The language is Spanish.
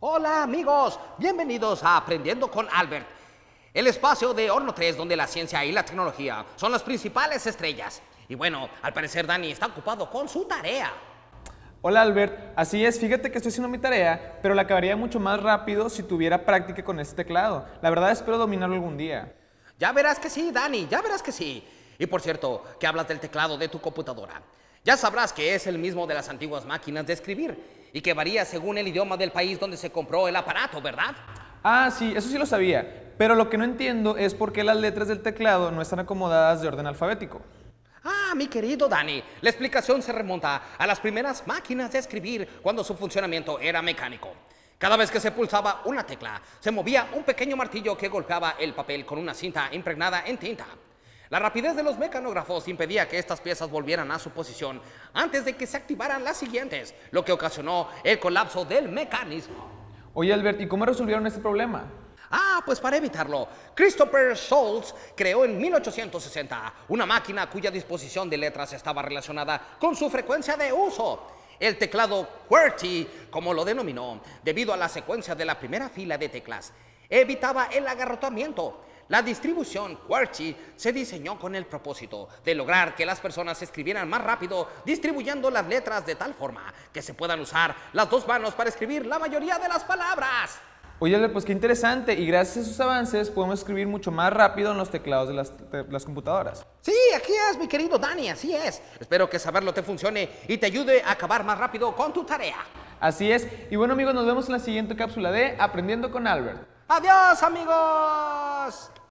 Hola amigos, bienvenidos a Aprendiendo con Albert, el espacio de Horno 3 donde la ciencia y la tecnología son las principales estrellas. Y bueno, al parecer Dani está ocupado con su tarea. Hola Albert, así es, fíjate que estoy haciendo mi tarea, pero la acabaría mucho más rápido si tuviera práctica con este teclado. La verdad espero dominarlo algún día. Ya verás que sí, Dani, ya verás que sí. Y por cierto, que hablas del teclado de tu computadora. Ya sabrás que es el mismo de las antiguas máquinas de escribir y que varía según el idioma del país donde se compró el aparato, ¿verdad? Ah, sí, eso sí lo sabía, pero lo que no entiendo es por qué las letras del teclado no están acomodadas de orden alfabético. Ah, mi querido Dani, la explicación se remonta a las primeras máquinas de escribir cuando su funcionamiento era mecánico. Cada vez que se pulsaba una tecla, se movía un pequeño martillo que golpeaba el papel con una cinta impregnada en tinta. La rapidez de los mecanógrafos impedía que estas piezas volvieran a su posición antes de que se activaran las siguientes, lo que ocasionó el colapso del mecanismo. Oye Albert, ¿y cómo resolvieron este problema? Ah, pues para evitarlo, Christopher Scholz creó en 1860 una máquina cuya disposición de letras estaba relacionada con su frecuencia de uso. El teclado QWERTY, como lo denominó, debido a la secuencia de la primera fila de teclas, evitaba el agarrotamiento. La distribución QWERTY se diseñó con el propósito de lograr que las personas escribieran más rápido, distribuyendo las letras de tal forma que se puedan usar las dos manos para escribir la mayoría de las palabras. Oye Albert, pues qué interesante, y gracias a esos avances podemos escribir mucho más rápido en los teclados de las computadoras. Sí, aquí es, mi querido Dani, así es. Espero que saberlo te funcione y te ayude a acabar más rápido con tu tarea. Así es, y bueno amigos, nos vemos en la siguiente cápsula de Aprendiendo con Albert. ¡Adiós, amigos!